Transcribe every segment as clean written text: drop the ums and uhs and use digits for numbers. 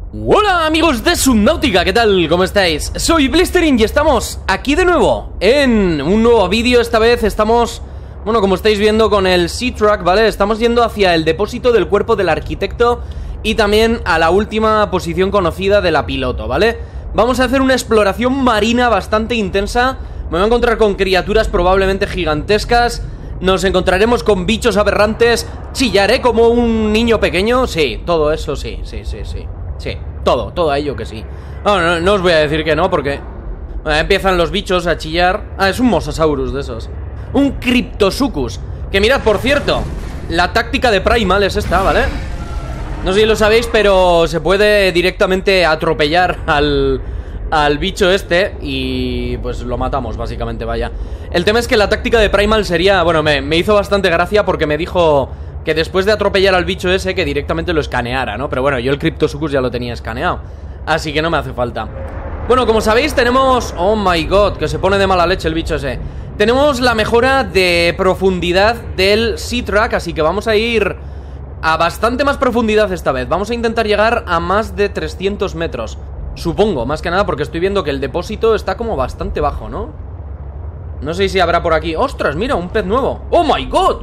Hola amigos de Subnautica, ¿qué tal? ¿Cómo estáis? Soy Blistering y estamos aquí de nuevo en un nuevo vídeo. Esta vez estamos, bueno, como estáis viendo con el Seatruck, ¿vale? Estamos yendo hacia el depósito del cuerpo del arquitecto y también a la última posición conocida de la piloto, ¿vale? Vamos a hacer una exploración marina bastante intensa. Me voy a encontrar con criaturas probablemente gigantescas. Nos encontraremos con bichos aberrantes. Chillaré como un niño pequeño. Sí, todo eso sí. Sí, todo ello que sí. No os voy a decir que no, porque empiezan los bichos a chillar. Ah, es un Mosasaurus de esos. Un Cryptosuchus. Que mirad, por cierto, la táctica de Primal es esta, ¿vale? No sé si lo sabéis, pero se puede directamente atropellar al bicho este y pues lo matamos, básicamente, vaya. El tema es que la táctica de Primal sería... Bueno, me hizo bastante gracia porque me dijo que después de atropellar al bicho ese, que directamente lo escaneara, ¿no? Pero bueno, yo el Cryptosuchus ya lo tenía escaneado, así que no me hace falta. Bueno, como sabéis, tenemos... Oh my god, que se pone de mala leche el bicho ese. Tenemos la mejora de profundidad del Seatruck, así que vamos a ir a bastante más profundidad esta vez. Vamos a intentar llegar a más de 300 metros. Supongo, más que nada porque estoy viendo que el depósito está como bastante bajo, ¿no? No sé si habrá por aquí... ¡Ostras, mira, un pez nuevo! ¡Oh my god!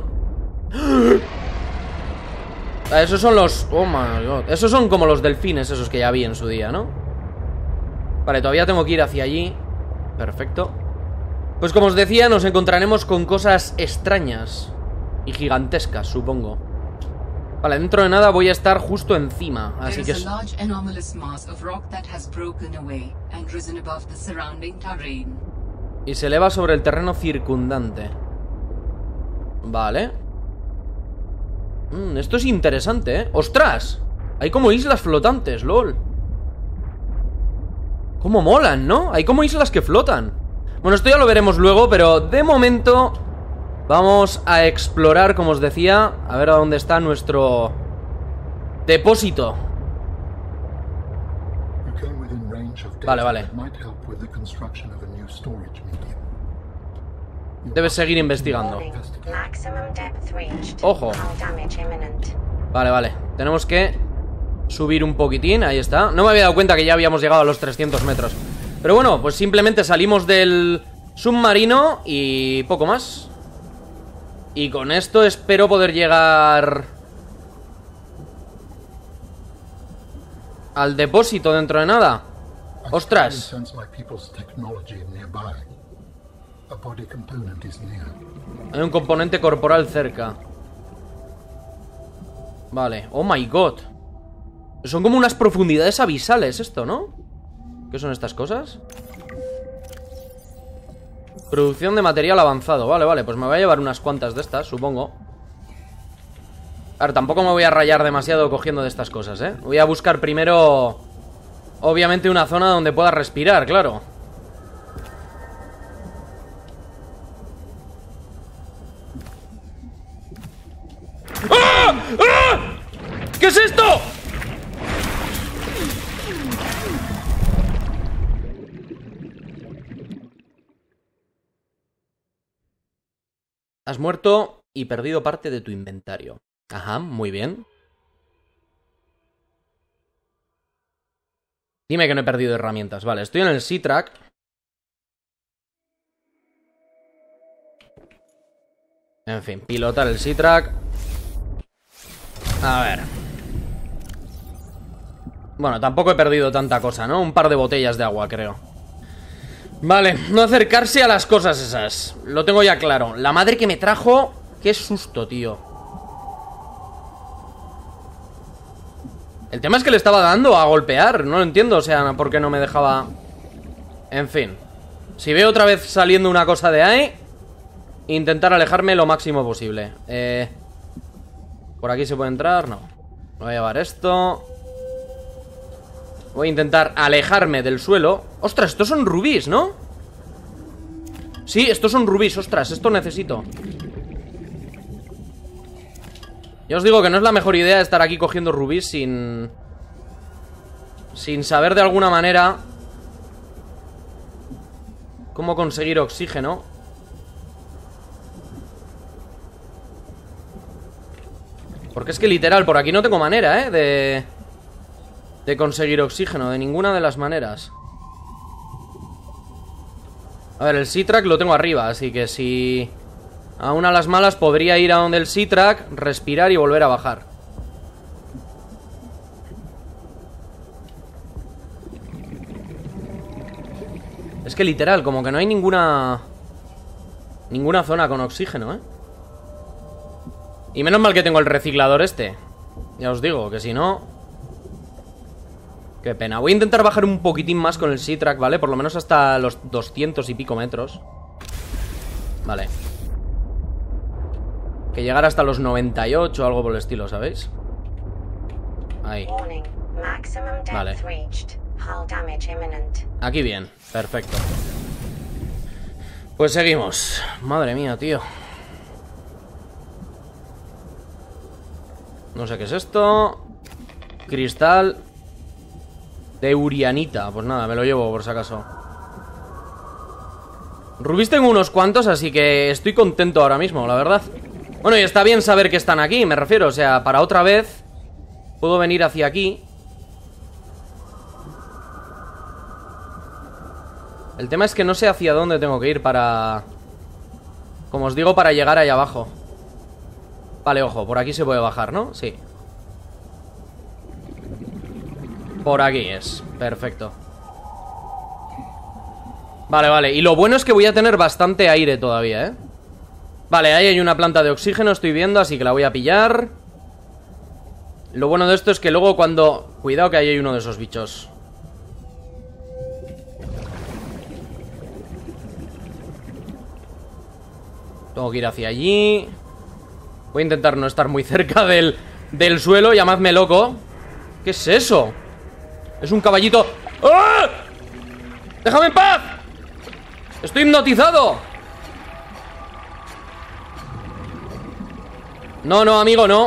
Esos son los... Oh my god. Esos son como los delfines, esos que ya vi en su día, ¿no? Vale, todavía tengo que ir hacia allí. Perfecto. Pues como os decía, nos encontraremos con cosas extrañas y gigantescas, supongo. Vale, dentro de nada voy a estar justo encima, así que... Y se eleva sobre el terreno circundante. Vale. Esto es interesante, ¿eh? ¡Ostras! Hay como islas flotantes, lol. Cómo molan, ¿no? Hay como islas que flotan. Bueno, esto ya lo veremos luego, pero de momento vamos a explorar, como os decía. A ver a dónde está nuestro depósito. Vale. Debes seguir investigando. Ojo. Vale. Tenemos que subir un poquitín. Ahí está. No me había dado cuenta que ya habíamos llegado a los 300 metros. Pero bueno, pues simplemente salimos del submarino y poco más. Y con esto espero poder llegar al depósito dentro de nada. ¡Ostras! Hay un componente corporal cerca. Vale, oh my god. Son como unas profundidades abisales esto, ¿no? ¿Qué son estas cosas? Producción de material avanzado. Vale, pues me voy a llevar unas cuantas de estas, supongo. A ver, tampoco me voy a rayar demasiado cogiendo de estas cosas, ¿eh? Voy a buscar primero, obviamente, una zona donde pueda respirar, claro. ¡Ah! ¡Ah! ¿Qué es esto? Has muerto y perdido parte de tu inventario. Ajá, muy bien. Dime que no he perdido herramientas. Vale, estoy en el Seatruck. En fin, pilotar el Seatruck. A ver. Bueno, tampoco he perdido tanta cosa, ¿no? Un par de botellas de agua, creo. Vale, no acercarse a las cosas esas. Lo tengo ya claro. La madre que me trajo... Qué susto, tío. El tema es que le estaba dando a golpear. No lo entiendo, o sea, por qué no me dejaba... En fin. Si veo otra vez saliendo una cosa de ahí, intentar alejarme lo máximo posible. ¿Por aquí se puede entrar? No. Voy a llevar esto. Voy a intentar alejarme del suelo. ¡Ostras! Estos son rubíes, ¿no? Sí, estos son rubíes. ¡Ostras! Esto necesito. Ya os digo que no es la mejor idea estar aquí cogiendo rubíes sin saber de alguna manera cómo conseguir oxígeno. Porque es que literal, por aquí no tengo manera, de de conseguir oxígeno, de ninguna de las maneras. A ver, el Sea-Track lo tengo arriba, así que si... a una a las malas podría ir a donde el Sea-Track, respirar y volver a bajar. Es que literal, como que no hay ninguna zona con oxígeno, ¿eh? Y menos mal que tengo el reciclador este. Ya os digo, que si no... Qué pena. Voy a intentar bajar un poquitín más con el Sea-Track, ¿vale? Por lo menos hasta los 200 y pico metros. Vale. Que llegar hasta los 98 o algo por el estilo, ¿sabéis? Ahí. Vale. Aquí bien, perfecto. Pues seguimos. Madre mía, tío. No sé qué es esto. Cristal de urianita. Pues nada, me lo llevo por si acaso. Rubíes tengo unos cuantos, así que estoy contento ahora mismo, la verdad. Bueno, y está bien saber que están aquí, me refiero. O sea, para otra vez puedo venir hacia aquí. El tema es que no sé hacia dónde tengo que ir para... como os digo, para llegar allá abajo. Vale, ojo, por aquí se puede bajar, ¿no? Sí. Por aquí es, perfecto. Vale, vale, y lo bueno es que voy a tener bastante aire todavía, ¿eh? Vale, ahí hay una planta de oxígeno, estoy viendo, así que la voy a pillar. Lo bueno de esto es que luego cuando... Cuidado que ahí hay uno de esos bichos. Tengo que ir hacia allí. Voy a intentar no estar muy cerca del suelo. Llamadme loco. ¿Qué es eso? Es un caballito. ¡Ah! ¡Déjame en paz! ¡Estoy hipnotizado! No, no, amigo, no.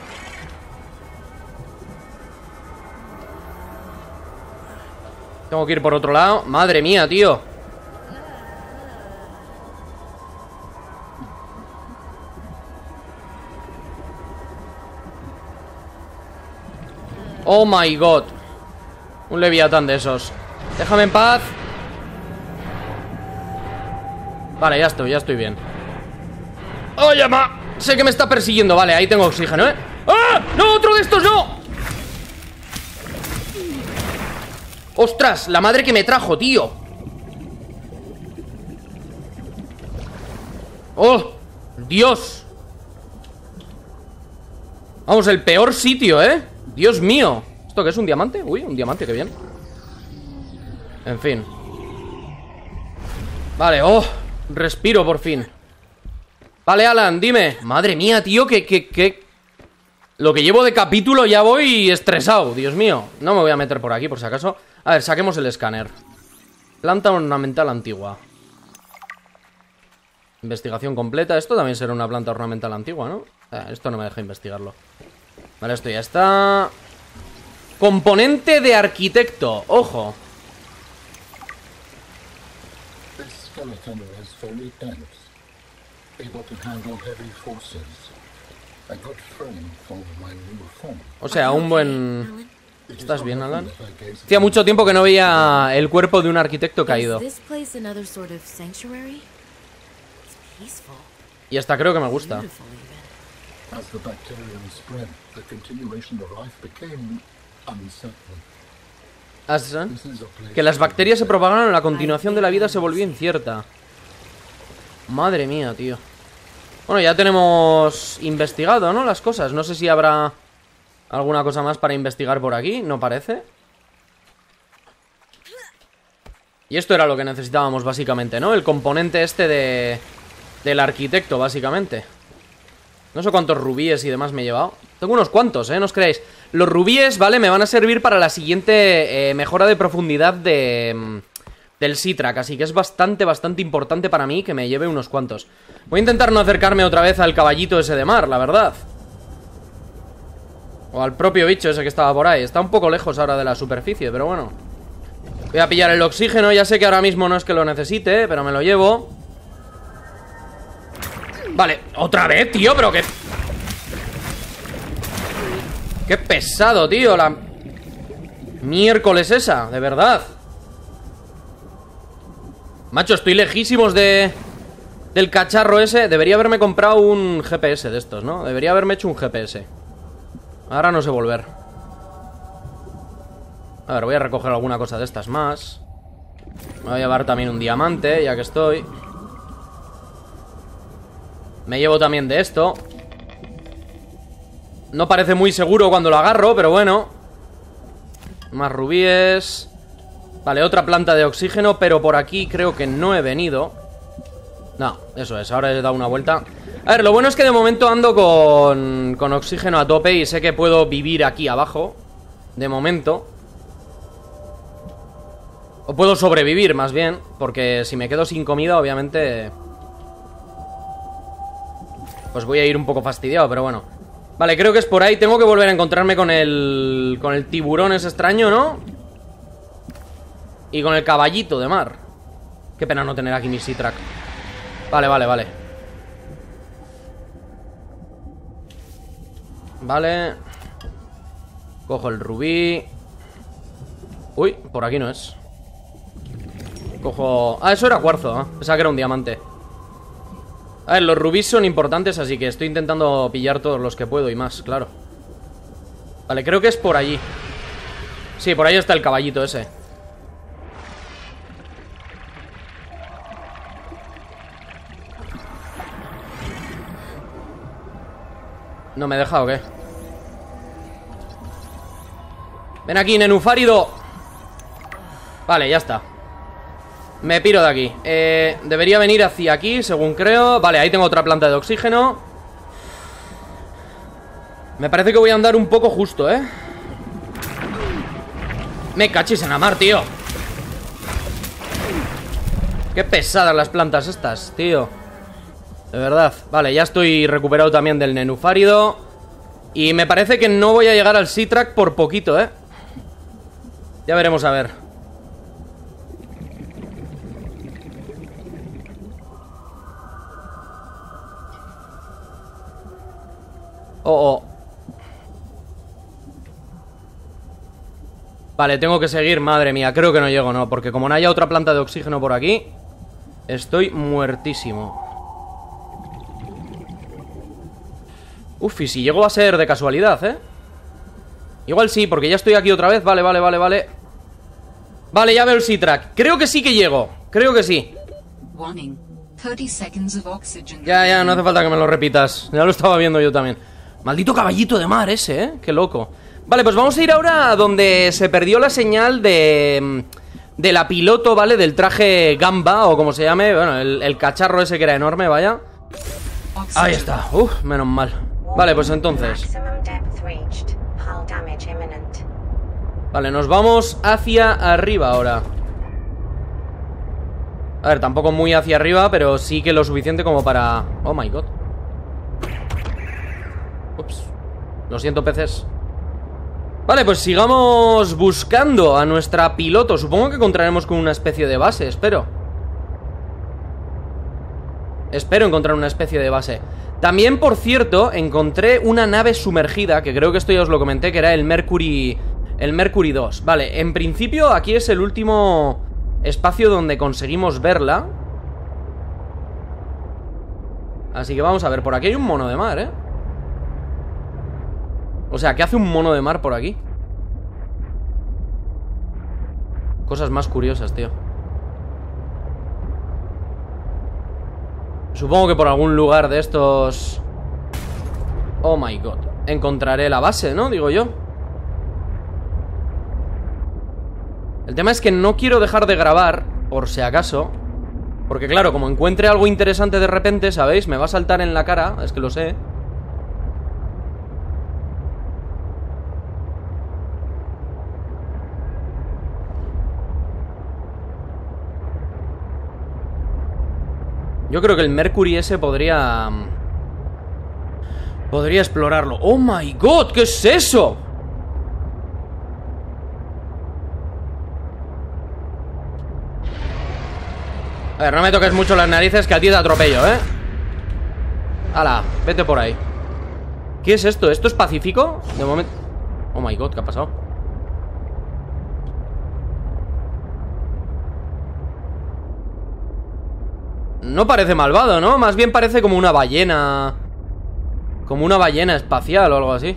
Tengo que ir por otro lado. Madre mía, tío. Oh my god. Un leviatán de esos. Déjame en paz. Vale, ya estoy bien. ¡Oh, llama! Sé que me está persiguiendo. Vale, ahí tengo oxígeno, ¿eh? ¡Ah! ¡No, otro de estos, no! ¡Ostras! La madre que me trajo, tío. ¡Oh! ¡Dios! Vamos, el peor sitio, ¿eh? Dios mío. ¿Esto qué es? ¿Un diamante? Uy, un diamante, qué bien. En fin. Vale, oh, respiro por fin. Vale, Alan, dime. Madre mía, tío, que... Lo que llevo de capítulo ya voy estresado, Dios mío. No me voy a meter por aquí, por si acaso. A ver, saquemos el escáner. Planta ornamental antigua. Investigación completa. Esto también será una planta ornamental antigua, ¿no? Esto no me deja investigarlo. Vale, esto ya está. Componente de arquitecto. Ojo. O sea, un buen... ¿Estás bien, Alan? Hacía mucho tiempo que no veía el cuerpo de un arquitecto caído. Y hasta creo que me gusta. Que las bacterias se propagaron, la continuación de la vida se volvió incierta. Madre mía, tío. Bueno, ya tenemos investigado, ¿no? Las cosas. No sé si habrá alguna cosa más para investigar por aquí. No parece. Y esto era lo que necesitábamos básicamente, ¿no? El componente este del arquitecto, básicamente. No sé cuántos rubíes y demás me he llevado. Tengo unos cuantos, no os creáis. Los rubíes, ¿vale? Me van a servir para la siguiente mejora de profundidad del Sea-Track. Así que es bastante importante para mí que me lleve unos cuantos. Voy a intentar no acercarme otra vez al caballito ese de mar, la verdad. O al propio bicho ese que estaba por ahí. Está un poco lejos ahora de la superficie, pero bueno. Voy a pillar el oxígeno. Ya sé que ahora mismo no es que lo necesite, pero me lo llevo. Vale, otra vez, tío, pero que... Qué pesado, tío, Miércoles esa, de verdad. Macho, estoy lejísimos del cacharro ese. Debería haberme comprado un GPS de estos, ¿no? Debería haberme hecho un GPS. Ahora no sé volver. A ver, voy a recoger alguna cosa de estas más. Me voy a llevar también un diamante, ya que estoy. Me llevo también de esto. No parece muy seguro cuando lo agarro, pero bueno. Más rubíes. Vale, otra planta de oxígeno, pero por aquí creo que no he venido. No, eso es, ahora he dado una vuelta. A ver, lo bueno es que de momento ando con oxígeno a tope y sé que puedo vivir aquí abajo. De momento. O puedo sobrevivir, más bien. Porque si me quedo sin comida, obviamente pues voy a ir un poco fastidiado, pero bueno. Vale, creo que es por ahí. Tengo que volver a encontrarme con el tiburón ese extraño, ¿no? Y con el caballito de mar. Qué pena no tener aquí mi Sea-Track. Vale, vale, vale. Vale. Cojo el rubí. Uy, por aquí no es. Cojo... Ah, eso era cuarzo, ¿eh? Pensaba que era un diamante. A ver, los rubíes son importantes, así que estoy intentando pillar todos los que puedo y más, claro. Vale, creo que es por allí. Sí, por ahí está el caballito ese. ¿No me deja o qué? Ven aquí, nenufárido. Vale, ya está. Me piro de aquí. Debería venir hacia aquí, según creo. Vale, ahí tengo otra planta de oxígeno. Me parece que voy a andar un poco justo, ¿eh? Me cachis en la mar, tío. Qué pesadas las plantas estas, tío. De verdad. Vale, ya estoy recuperado también del nenufárido. Y me parece que no voy a llegar al Sea-Track por poquito, ¿eh? Ya veremos a ver. Oh, oh. Vale, tengo que seguir, madre mía. Creo que no llego, no, porque como no haya otra planta de oxígeno por aquí, estoy muertísimo. Uf, y si llego va a ser de casualidad, ¿eh? Igual sí, porque ya estoy aquí otra vez. Vale, vale, vale, vale. Vale, ya veo el Sea-Track. Creo que sí que llego. Creo que sí. Ya, no hace falta que me lo repitas. Ya lo estaba viendo yo también. Maldito caballito de mar ese, ¿eh? Qué loco. Vale, pues vamos a ir ahora a donde se perdió la señal de la piloto, ¿vale? Del traje Gamba, o como se llame. Bueno, el cacharro ese que era enorme, vaya. Ahí está. Uf, menos mal. Vale, pues entonces. Vale, nos vamos hacia arriba ahora. A ver, tampoco muy hacia arriba, pero sí que lo suficiente como para... Oh my god. Ups. Lo siento, peces. Vale, pues sigamos buscando a nuestra piloto. Supongo que encontraremos con una especie de base, espero. Espero encontrar una especie de base. También, por cierto, encontré una nave sumergida, que creo que esto ya os lo comenté, que era el Mercury 2. Vale, en principio aquí es el último espacio donde conseguimos verla. Así que vamos a ver, por aquí hay un mono de mar, ¿eh? O sea, ¿qué hace un mono de mar por aquí? Cosas más curiosas, tío. Supongo que por algún lugar de estos... Oh my god. Encontraré la base, ¿no? Digo yo. El tema es que no quiero dejar de grabar, por si acaso. Porque claro, como encuentre algo interesante de repente, ¿sabéis? Me va a saltar en la cara, es que lo sé. Yo creo que el Mercury ese podría explorarlo. ¡Oh my god! ¿Qué es eso? A ver, no me toques mucho las narices, que a ti te atropello, ¿eh? ¡Hala! Vete por ahí. ¿Qué es esto? ¿Esto es pacífico? De momento... Oh my god, ¿qué ha pasado? no parece malvado, ¿no? Más bien parece como una ballena. Como una ballena espacial o algo así.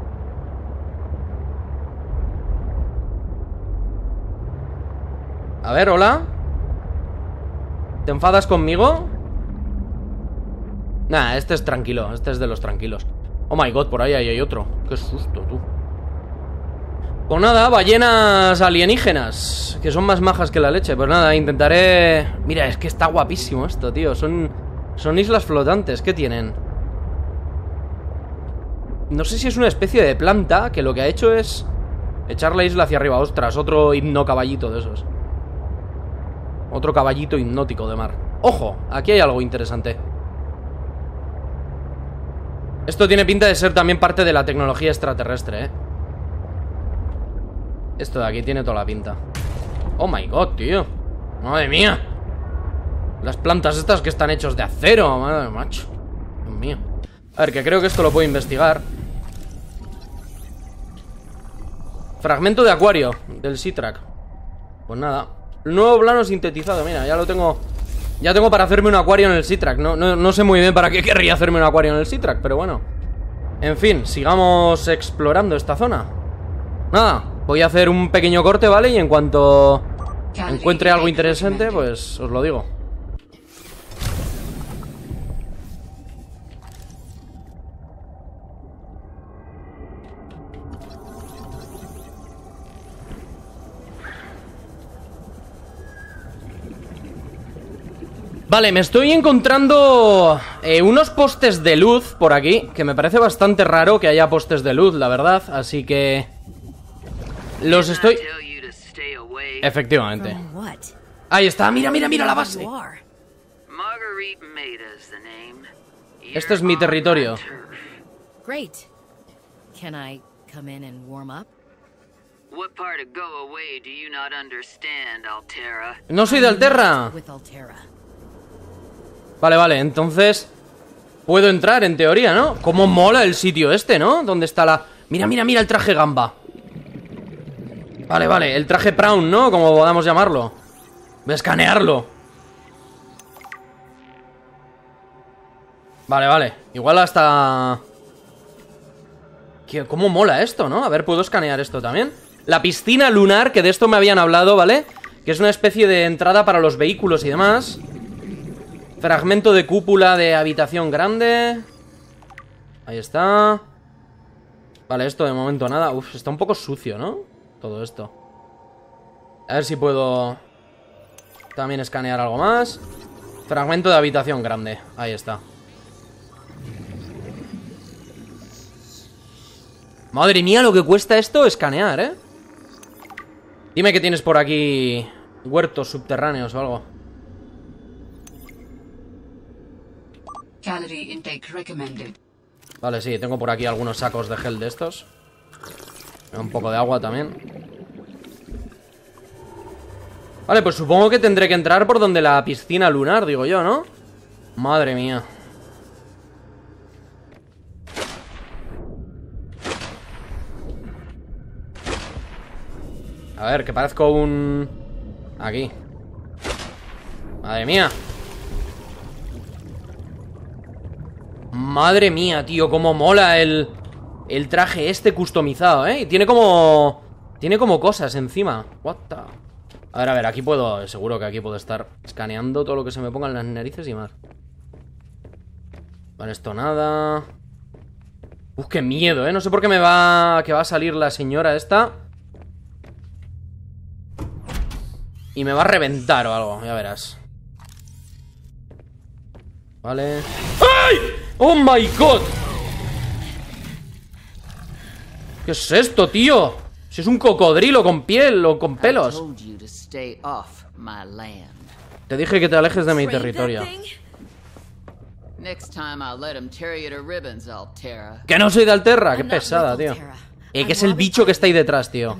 A ver, hola. ¿Te enfadas conmigo? Nah, este es tranquilo. Este es de los tranquilos. Oh my god, por ahí hay otro. Qué susto, tú. Pues nada, ballenas alienígenas, que son más majas que la leche. Pues nada, intentaré... Mira, es que está guapísimo esto, tío. Son islas flotantes, ¿qué tienen? No sé si es una especie de planta que lo que ha hecho es echar la isla hacia arriba. Ostras, otro hipno caballito de esos. Otro caballito hipnótico de mar. ¡Ojo! Aquí hay algo interesante. Esto tiene pinta de ser también parte de la tecnología extraterrestre, ¿eh? Esto de aquí tiene toda la pinta. Oh my god, tío. Madre mía. Las plantas estas que están hechos de acero. Madre macho. Dios mío. A ver, que creo que esto lo puedo investigar. Fragmento de acuario del Sea-Track. Pues nada. Nuevo plano sintetizado. Mira, ya lo tengo. Ya tengo para hacerme un acuario en el Sea-Track. No sé muy bien para qué querría hacerme un acuario en el Sea-Track, pero bueno. En fin, sigamos explorando esta zona. Nada, voy a hacer un pequeño corte, ¿vale? Y en cuanto encuentre algo interesante, pues os lo digo. Vale, me estoy encontrando unos postes de luz por aquí, que me parece bastante raro que haya postes de luz, la verdad, así que... Los estoy... Efectivamente. Ahí está, mira, mira, mira la base. Este es mi territorio. No soy de Alterra. Vale, vale, entonces puedo entrar en teoría, ¿no? Cómo mola el sitio este, ¿no? ¿Dónde está la...? Mira, mira, mira el traje gamba. Vale, vale, el traje prawn, ¿no? Como podamos llamarlo. Voy a escanearlo. Vale, vale, igual hasta... ¿Cómo mola esto, no? A ver, puedo escanear esto también. La piscina lunar, que de esto me habían hablado, ¿vale? Que es una especie de entrada para los vehículos y demás. Fragmento de cúpula de habitación grande. Ahí está. Vale, esto de momento nada. Uf, está un poco sucio, ¿no? Todo esto. A ver si puedo también escanear algo más. Fragmento de habitación grande. Ahí está. Madre mía, lo que cuesta esto escanear, ¿eh? Dime que tienes por aquí huertos subterráneos o algo. Vale, sí, tengo por aquí algunos sacos de gel de estos. Un poco de agua también. Vale, pues supongo que tendré que entrar por donde la piscina lunar, digo yo, ¿no? Madre mía. A ver, que parezco un... Aquí. Madre mía. Madre mía, tío, cómo mola el traje este customizado, ¿eh? Y tiene como cosas encima. What the... A ver, aquí puedo... Seguro que aquí puedo estar escaneando todo lo que se me ponga en las narices y más. Vale, esto nada. Uf, qué miedo, ¿eh? No sé por qué que va a salir la señora esta y me va a reventar o algo, ya verás. Vale. ¡Ay! ¡Oh my god! ¿Qué es esto, tío? Si es un cocodrilo con piel o con pelos. Te dije que te alejes de mi territorio. Que no soy de Alterra, qué pesada, tío. Que es el bicho que está ahí detrás, tío.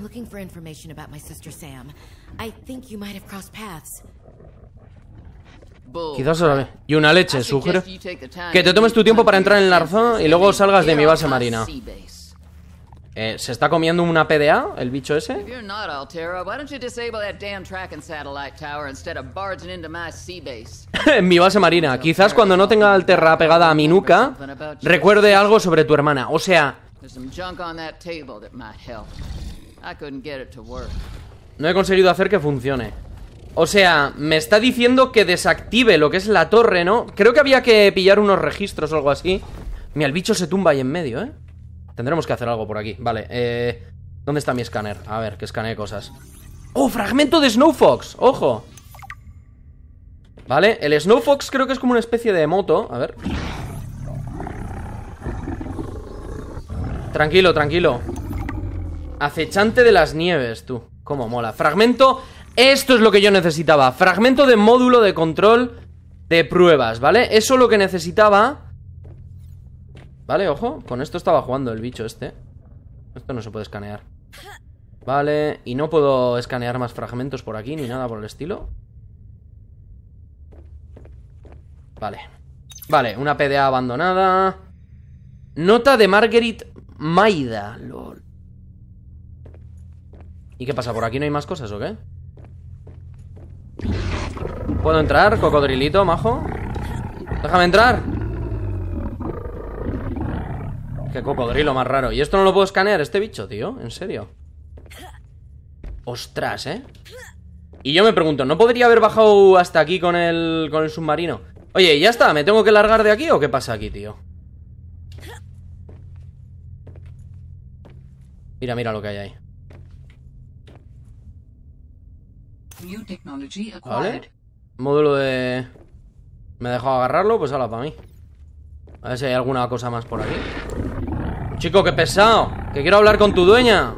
Quizás sabe. Y una leche, sugiero que te tomes tu tiempo para entrar en la zona y luego salgas de mi base marina. ¿Se está comiendo una PDA, el bicho ese? If you're not Altera, why don't you disable that damn tracking satellite tower instead of barging into my sea base? En mi base marina. Quizás cuando no tenga Alterra pegada a mi nuca, recuerde algo sobre tu hermana. O sea... There's some junk on that table that might help. I couldn't get it to work. No he conseguido hacer que funcione. O sea, me está diciendo que desactive lo que es la torre, ¿no? Creo que había que pillar unos registros o algo así. Mira, el bicho se tumba ahí en medio, ¿eh? Tendremos que hacer algo por aquí. Vale, ¿dónde está mi escáner? A ver, que escanee cosas. ¡Oh, fragmento de Snowfox! ¡Ojo! Vale, el Snowfox creo que es como una especie de moto. A ver. Tranquilo, tranquilo. Acechante de las nieves, tú. Cómo mola. Fragmento... Esto es lo que yo necesitaba. Fragmento de módulo de control de pruebas, ¿vale? Eso es lo que necesitaba. Vale, ojo. Con esto estaba jugando el bicho este. Esto no se puede escanear. Vale. Y no puedo escanear más fragmentos por aquí ni nada por el estilo. Vale. Vale, una PDA abandonada. Nota de Marguerite Maida. Lol. ¿Y qué pasa? ¿Por aquí no hay más cosas o qué? ¿Puedo entrar, cocodrilito, majo? Déjame entrar. Qué cocodrilo más raro. ¿Y esto no lo puedo escanear, este bicho, tío? ¿En serio? Ostras, ¿eh? Y yo me pregunto, ¿no podría haber bajado hasta aquí con el submarino? Oye, ¿ya está? ¿Me tengo que largar de aquí o qué pasa aquí, tío? Mira, mira lo que hay ahí. Vale. Módulo de... ¿Me he dejado agarrarlo? Pues hala, para mí. A ver si hay alguna cosa más por aquí. Chico, qué pesado. Que quiero hablar con tu dueña.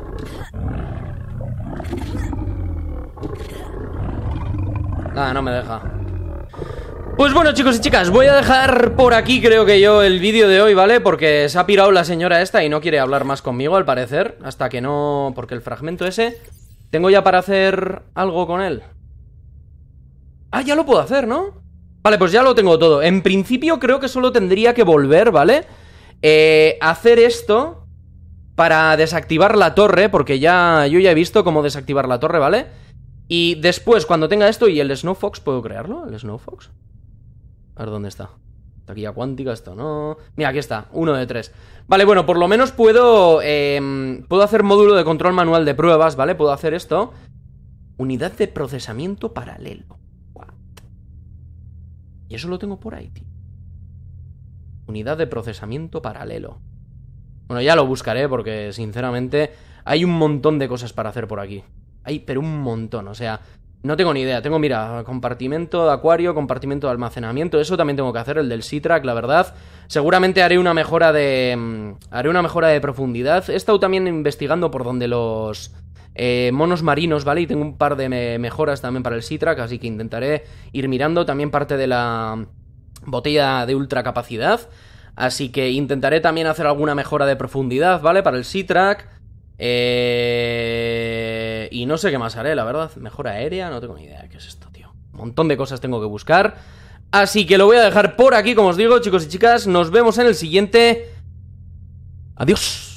Nada, no me deja. Pues bueno, chicos y chicas, voy a dejar por aquí, creo que yo, el vídeo de hoy, ¿vale? Porque se ha pirado la señora esta y no quiere hablar más conmigo, al parecer. Hasta que no... Porque el fragmento ese... Tengo ya para hacer algo con él. Ah, ya lo puedo hacer, ¿no? Vale, pues ya lo tengo todo. En principio creo que solo tendría que volver, ¿vale? Hacer esto para desactivar la torre, porque ya yo ya he visto cómo desactivar la torre, ¿vale? Y después, cuando tenga esto y el Snowfox, ¿puedo crearlo? ¿El Snowfox? A ver, ¿dónde está? Taquilla cuántica, esto no... Mira, aquí está, 1 de 3. Vale, bueno, por lo menos puedo hacer módulo de control manual de pruebas, ¿vale? Puedo hacer esto. Unidad de procesamiento paralelo. What? Y eso lo tengo por ahí, tío. Unidad de procesamiento paralelo. Bueno, ya lo buscaré porque, sinceramente, hay un montón de cosas para hacer por aquí. Hay, pero un montón, o sea... No tengo ni idea, tengo, mira, compartimento de acuario, compartimento de almacenamiento. Eso también tengo que hacer, el del Sea-Track, la verdad. Seguramente haré una mejora de... profundidad. He estado también investigando por donde los monos marinos, ¿vale? Y tengo un par de mejoras también para el Sea-Track, así que intentaré ir mirando. También parte de la botella de ultra capacidad. Así que intentaré también hacer alguna mejora de profundidad, ¿vale? Para el Sea-Track. Y no sé qué más haré, la verdad. Mejora aérea, no tengo ni idea. ¿Qué es esto, tío? Un montón de cosas tengo que buscar. Así que lo voy a dejar por aquí, como os digo, chicos y chicas. Nos vemos en el siguiente. Adiós.